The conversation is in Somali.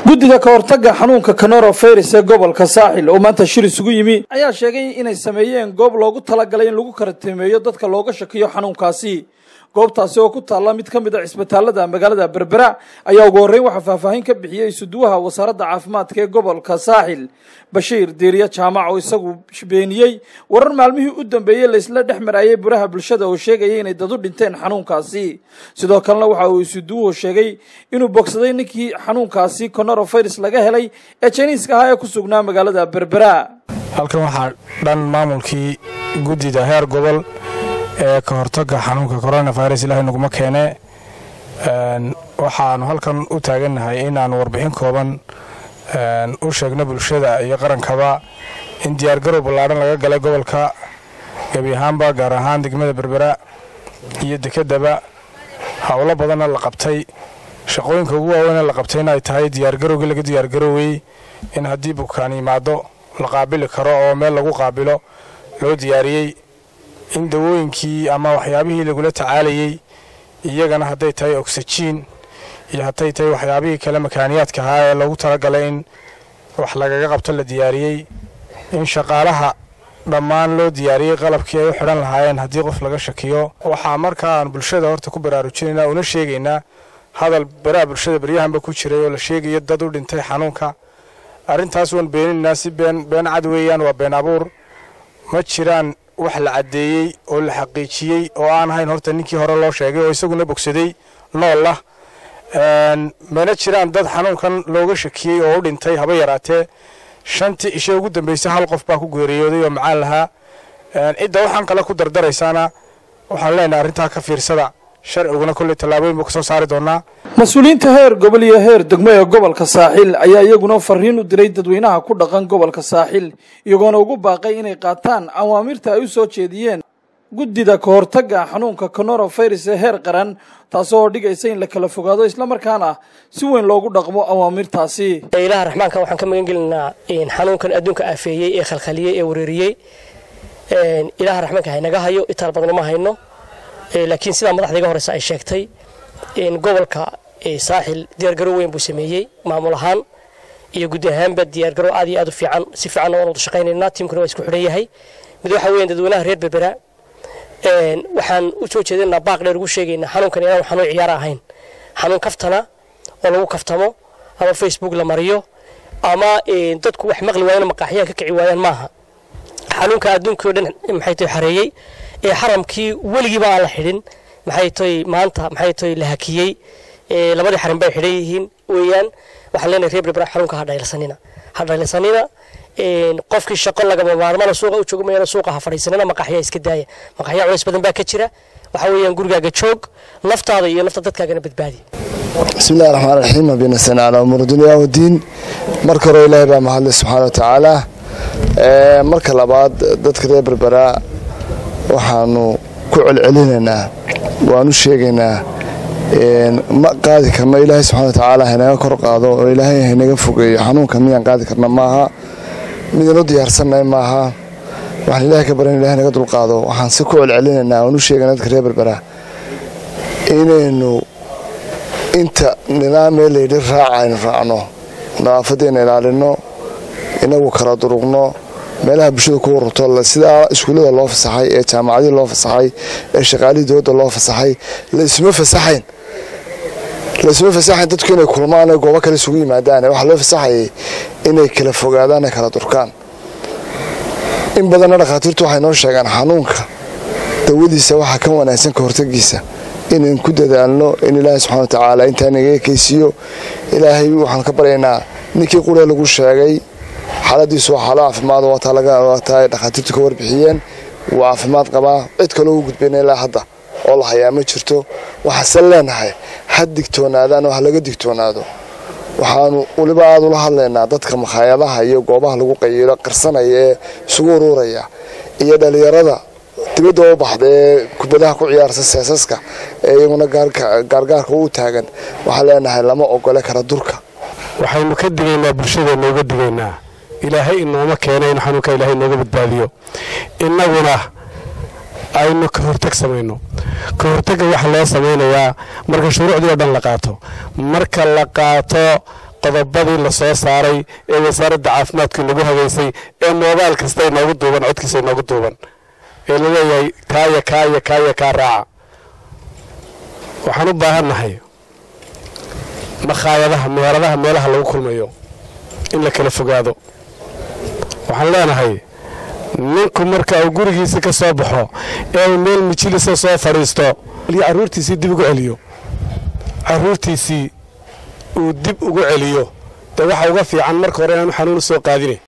guddiga ka hortagga xanuunka coronavirus ee gobolka saaxil oo maanta shir isugu yimi ayaa sheegay inay sameeyeen goob loogu talagalay in lagu karatimeeyo dadka looga shakiyo xanuunkaasi goobtaasi oo ku taala mid ka mid ah isbitaalada magaalada Berbera ayaa ugu horeyn waxa faahfaahin ka bixiyay isuduwaha wasaaradda caafimaadka ee gobolka saaxil Bashiir Diiriya Jaamac oo isagu beeniyay warar maalmihii u dambeeyay la isla dhexmarayay buraha bulshada oo sheegay inay dad u dhinteen xanuunkaasi sidoo kalena waxa uu isuduwuhu sheegay inuu bogsaday ninkii xanuunkaasi coronavirus laga helay ee Chinese-ka ah ee ku sugnaa magaalada Berbera halkan waxa dhan maamulkii guddida heer gobol ee ka hortagga xanuunka coronavirus ilaahay nagu ma keene waxaan halkan u taaganahay inaan warbixin kooban u sheegno bulshada iyo qarankaba in diyaar garow ballaaran laga galay gobolka gabi ahaanba gaar ahaan degmada Berbera iyo dekedaba hawlo badan la qabtay shaqooyinka ugu waaweyn la qabtayna ay tahay diyaar garowga laga diyaar garoway in haddii bukaan yimaado la qaabili karo oo meel lagu qaabilo loo diyaariyay in dawooyinkii ama waxyaabihii lagula tacaalayay iyagana haday tahay oxygen iyo haday tahay waxyaabihii kale makaaniyaadka ah ee lagu talagalay in wax lagaga qabto la diyaariyay in shaqaalaha dhammaan loo diyaariyay qalabkii ay u xiran lahaayeen haddii qof laga shakiyo waxa markaan bulshada horta ku baraarujinayna una sheegaynaa hadal baraha bulshada baryahanba ku jiray oo la sheegayo dad u dhintay xanuunka arintaas waan beeninaa si been cad weeyaan waa been abuur ma jiraan wax la cadeeyay oo la xaqiijiyay oo aan ahayn horta ninkii hore loo sheegay oo isaguna bogsaday nool ah mana jiraan dad xanuunkan looga shakiyay oo u dhintay haba yaraatee shantii isha ugu dambeysay hal qof baa ku geeriyooday oo macaan lahaa cidda waxaan kale ku dardaraysaana waxaan leenahay arrintaa ka fiirsada sharciguna kulli tallaabooyin buu ka soo saari doonaa mas'uuliyiinta heer gobol iyo heer degmo ee gobolka saaxil ayaa iyaguna fariin u diray dadweynaha ku dhaqan gobolka saaxil iyagoona ugu baaqay inay qaataan awaamirta ay u soo jeediyeen guddida ka hortagga xanuunka coronavirus ee heer qaran taasoo dhigaysa in la kala fogaado isla markaana si weyn loogu dhaqmo awaamirtaasi ilaaha raxmaanka waxaan ka magan gelinaa in xanuunkan adduunka aafeeyay ee khalkhaliyay ee wareeriyay ilaaha raxmaanka haynaga hayo intaan badan ma hayno laakiin sida madaxdiga horeysa ay sheegtay in gobolka saaxil diyaar garow weyn buu sameeyay maamul ahaan iyo guud ahaanba diyaar garow aad iyo aad u fiican si fiican oo wada shaqeynayna tiimkuna waa isku xidhan yahay mid waxa weeyaan dadweynaha reer Berbera waxaan u soo jeedinaa baaq dheer ugu sheegaynaa xanuunkan inaan xanuun ciyaar ahayn xanuun kaftana oo lagu kaftamo ama Facebook la mariyo ama dadku wax maqli waayeen maqaaxiyaha ka kici waayeen maaha xanuunka adduunka oo dhan maxay tahay xareeyay ee xaramkii waligiiba aan la xidhin maxay tahay maanta maxay tahay la hakiyay labadii xaram bay xidhan yihiin weeyaan waxaan leenahay reer Berbera xarunka ha dhaylasanina qofkii shaqo laga maarmaan suuqa u joogmayna suuqa ha fariisanina maqaaxiya iska daaya maqaaxiya culays badan baa ka jira waxa weeyaan gurigaaga joog naftaada iyo nafta dadkaagana badbaadi bismillaahir rahmaanir rahiim bina sanaa umur dunya wa diin marka hore ilaahay baa mahad subhanahu wa ta'ala marka labaad dadka reer Berbera waxaanu ku celcelinaynaa waanu sheegaynaa ma qaadi karno ilaahay subhanahu wa ta'ala hanaga kor qaado oo ilaahay hanaga fogeeyo xanuunka miyaan qaadi karna maaha midna diyaarsanay maaha waxaan ilaahay ka baran ilaahay naga dul qaado waxaan si ku celcelinaynaa waanu sheegaynaa dadka reer Berbera inaynu inta nidaamyada leeyahay raacayno raacno nadaafadda ilaalino inagu kala durugno meelaha bulshada ku warto sida iskuulada loo fasaxay ee jaamacadaha loo fasaxay ee shaqaalada dowladda loo fasaxay la isma fasaxayn dadku inay kulmaan goobo kale isugu yimaadaan waxa loo fasaxay inay kala fogaadaan kala durkaan in badan dhaqaatiirtu waxay noo sheegaan xanuunka dawadiisa waxa ka wanaagsan ka hortagiisa in ku dadaalno in ilaahay subhanahu wa ta'ala inta naga kaysiyo ilaahay waxaan ka baryaynaa ninkii qura lagu sheegay xaaladiisu waxa la caafimaad oo talaga tahay dhaqaatiirtu ka warbixiyeen waa caafimaad qaba cid kale ugu gudbinay ilaa hadda oo la hayaa ma jirto waxa saleenahay digtoonaadaan oo laga digtoonaado waxaanu waliba aad ula hadlaynaa dadka makhaayadaha iyo goobaha lagu qayilo qarsanaya ee isugu ururaya iyo dhalinyarada dibadda u baxday kubadaha ku ciyaarsa seesaska ee iyaguna gaargaarka u taagan waxa leenahay lama ogole kara durka waxaynu ka digaynaa bulshada nooga digaynaa ilaahay inooma keenay in xanuunka ilaahay nooga badbaadiyo innaguna aynu ka hortag sameeyno ka hortagga waxa loo sameeyaa marka shuruucdii oo dhan la qaato marka la qaato qodobadii la soo saaray ee wasaaradda caafimaadku nagu habeysay ee moobaal kasta inoogu duuban codkiisa inoogu duuban ee la leeyahay kaa raaca waxaan u baahannahay makhaayadaha meheradaha meelaha lagu kulmayo in la kala fogaado waxaan leenahay ninku marka uu gurigiisa ka soo baxo ee uu meel majlisa soo fadhiisto carruurtiisii dib ugu celiyo carruurtiisii uu dib ugu celiyo dee waxa uga fiican marka hore inaanu xanuun soo qaadine